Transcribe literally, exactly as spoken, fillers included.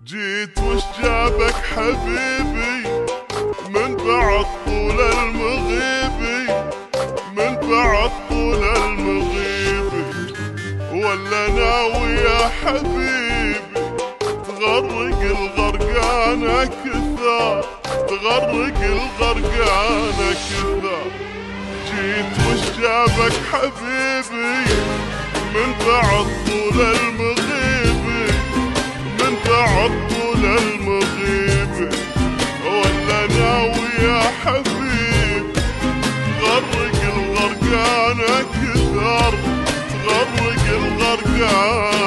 جيت وش جابك حبيبي من بعد طول المغيبي، من بعد طول المغيبي، ولا ناوي يا حبيبي تغرق الغرقانة كثار، تغرق الغرقانة كثار. جيت وش جابك حبيبي من بعد طول المغيبي، من بعد طول المغيبي، ولا ناوي يا حبيبي تغرق الغرقانة كثار، تغرق الغرقانة